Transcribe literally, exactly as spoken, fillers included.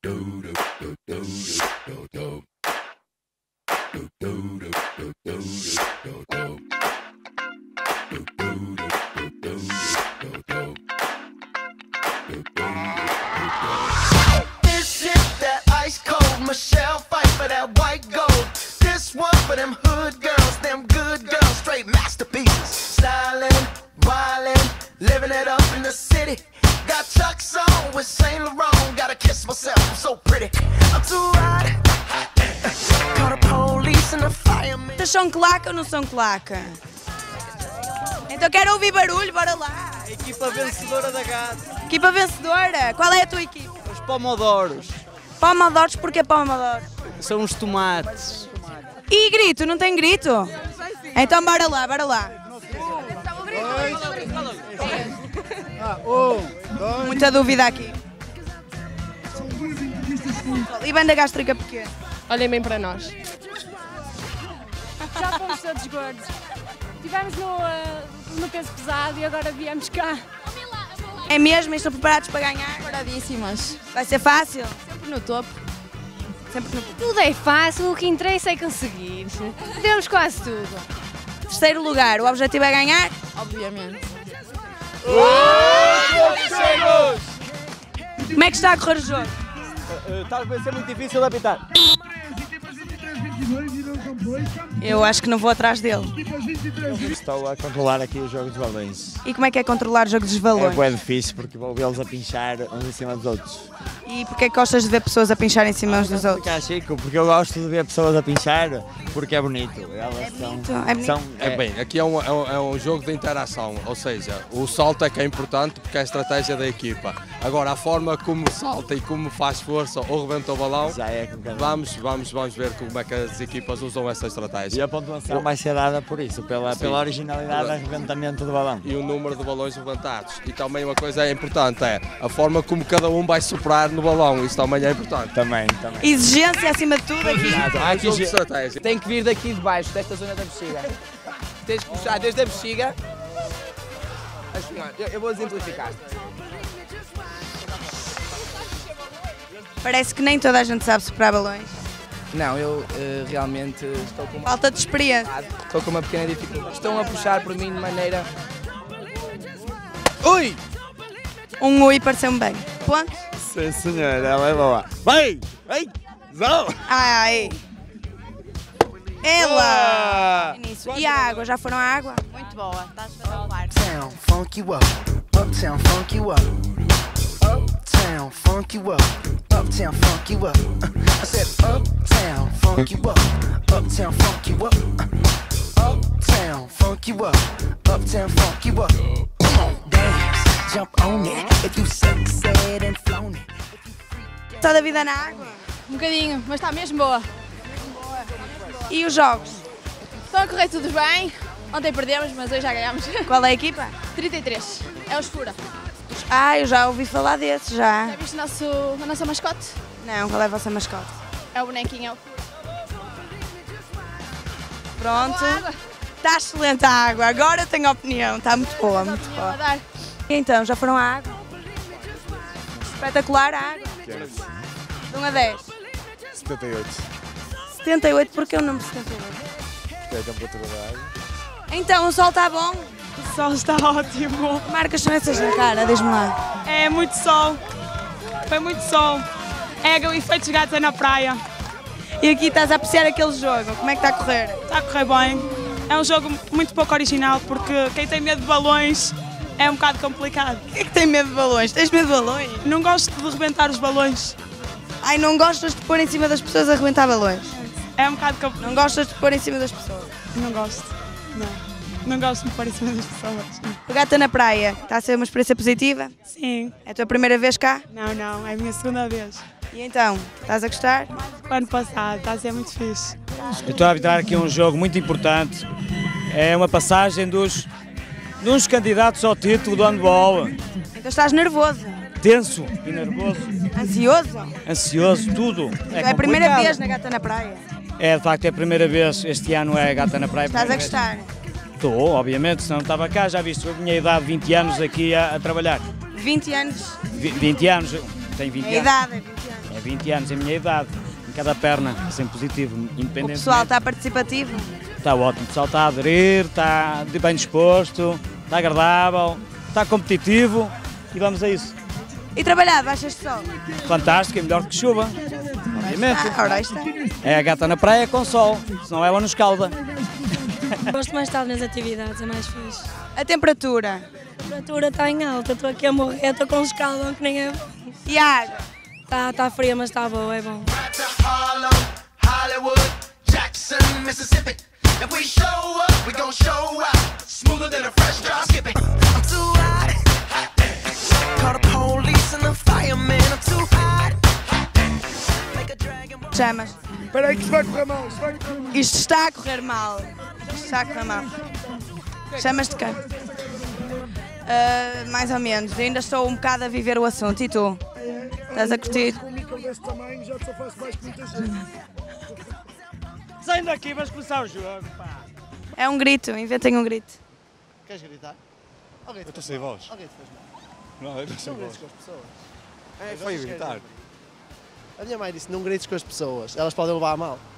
This shit that ice cold Michelle fight for that white gold. This one for them hood girls, them good girls, straight masterpieces. Styling, wildin', living it up in the city. Got Chuck's on with Saint Laurent. Gotta kiss myself, I'm so pretty. I'm too hot. Call the police and the fireman. Vocês são claca ou não são claca? Então quero ouvir barulho, bora lá. A equipa vencedora da casa. Equipa vencedora. Qual é a tua equipa? Os pomodoros. Pomodoros, porquê pomodoros? São os tomates. E grito, não tem grito? Então bora lá, bora lá. Muita dúvida aqui. E banda gástrica pequena? Olhem bem para nós. Já fomos todos gordos. Estivemos no, uh, no peso pesado e agora viemos cá. É mesmo? Estão preparados para ganhar? Preparadíssimas. Vai ser fácil? Sempre no topo. Sempre no... Tudo é fácil, o que interessa é conseguir. Temos quase tudo. Terceiro lugar, o objetivo é ganhar? Obviamente. Como é que está a correr o jogo? Está a ser muito difícil de apitar. Eu acho que não vou atrás dele. Estou a controlar aqui o jogo dos balões. E como é que é controlar o jogo dos É balões? bem difícil porque vou vê-los a pinchar uns em cima dos outros. E porquê é que gostas de ver pessoas a pinchar em cima uns dos outros? Porque, Chico, porque eu gosto de ver pessoas a pinchar porque é bonito. Elas É são, bonito, é bonito. são É bem, aqui é um, é, um, é um jogo de interação, ou seja, o salto é que é importante porque é a estratégia da equipa. Agora, a forma como salta e como faz força ou rebenta o balão, já é com cada um. vamos, vamos, vamos ver como é que as equipas usam essa E estratégia. a pontuação vai ser dada por isso, pela, Sim. pela originalidade do arrebentamento do balão. E o número de balões levantados. E também uma coisa é importante, é a forma como cada um vai soprar no balão, isso também é importante. Também, também. Exigência acima de tudo aqui. É um jogo de estratégia. Tem que vir daqui de baixo, desta zona da bexiga. Tens que puxar desde a bexiga. Assim, ó, eu, eu vou exemplificar. Parece que nem toda a gente sabe soprar balões. Não, eu uh, realmente estou com, uma, Falta de experiência. estou com uma pequena dificuldade. Estão a puxar por mim de maneira... Ui! Um ui pareceu-me bem. Ponto. Sim, senhor, ela é boa. Vai! Vai! Zão! Ai! Ela! Início. E a água? Já foram à água? Muito boa, está espetacular. Uptown, funk you up. Uptown, funk you up. Uptown, funk you up. Uptown, funk you up. I said uptown, funk you up. Uptown, funk you up. Uptown, funk you up. Uptown, funk you up. Come on, dance, jump on it. If you succeed and flown it. Só da vida na água. Um bocadinho, mas está mesmo boa. E os jogos? Estão a correr tudo bem. Ontem perdemos, mas hoje já ganhamos. Qual é a equipa? trinta e três. É os Fura. Ah, eu já ouvi falar desses, já. Já viste o nosso, a nossa mascote? Não, qual é a vossa mascote? É o bonequinho, é o Fura. Pronto. Boa água. Está excelente a água, agora eu tenho opinião. Está muito boa, muito Vou boa. dar. E então, já foram à água? Espetacular a água. De um a dez. setenta e oito. setenta e oito, porquê o número setenta e oito? Que é a temperatura da água. Então, o sol está bom? O sol está ótimo. Marcas são essas na cara, diz-me lá. É muito sol. Foi muito sol. É o efeito de gata na praia. E aqui estás a apreciar aquele jogo, como é que está a correr? Está a correr bem. É um jogo muito pouco original porque quem tem medo de balões é um bocado complicado. Quem é que tem medo de balões? Tens medo de balões? Não gosto de rebentar os balões. Ai, não gostas de pôr em cima das pessoas a arrebentar balões? É um bocado complicado. Não gostas de pôr em cima das pessoas? Não gosto. Não. Não gosto de me pôr em cima das pessoas. O Gata na Praia, está a ser uma experiência positiva? Sim. É a tua primeira vez cá? Não, não. É a minha segunda vez. E então, estás a gostar? O ano passado. Está a ser muito fixe. Eu estou a arbitrar aqui um jogo muito importante. É uma passagem dos, de uns candidatos ao título do handball. Então estás nervoso? Tenso e nervoso. Ansioso? Ansioso, tudo. É, é a primeira vez na Gata na Praia? É, de facto, é a primeira vez. Este ano é Gata na Praia. Estás a gostar? Estou, obviamente, se não estava cá, já viste a minha idade, vinte anos aqui a, a trabalhar. vinte anos? vinte anos, tenho vinte A anos. idade é vinte anos. É vinte anos, a minha idade, em cada perna, sempre positivo, O independentemente. pessoal está participativo? Está ótimo, o pessoal está a aderir, está de bem disposto, está agradável, está competitivo e vamos a isso. E trabalhar debaixo de sol? Fantástico, é melhor que chuva. Obviamente. Ah, ora aí está. É a gata na praia com sol, senão ela nos escalda. Gosto mais de estar nas atividades, é mais fixe. A temperatura? A temperatura está em alta, estou aqui a morrer, estou com um escaldão que nem é bom. E a água? Está tá fria, mas está boa, é bom. Harlem, Hollywood, Jackson, Mississippi. If we show up, we gon' show out. Smoother than a fresh drop skipping. I'm too hot. Call the police and the fireman. I'm too hot. Make a dragon. Chamas? Espera aí que isto vai correr mal, isto vai correr mal. Isto está a correr mal. Isto está a correr mal. Chamas de quem? Uh, mais ou menos. Ainda estou um bocado a viver o assunto. E tu? Estás a curtir? Com um micro desse tamanho já só faço mais que muita gente. Saem daqui, vamos começar o jogo, pá. É um grito, inventem um grito. Queres gritar? Eu estou sem voz. Alguém te fez mal? Não, eu estou sem Não voz. grites com as pessoas. É, foi gritar. A minha mãe disse, não grites com as pessoas, elas podem levar a mal.